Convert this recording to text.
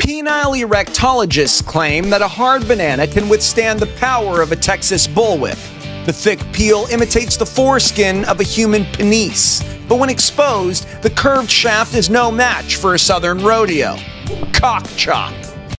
Penile erectologists claim that a hard banana can withstand the power of a Texas bullwhip. The thick peel imitates the foreskin of a human penis, but when exposed, the curved shaft is no match for a southern rodeo. Cock chop.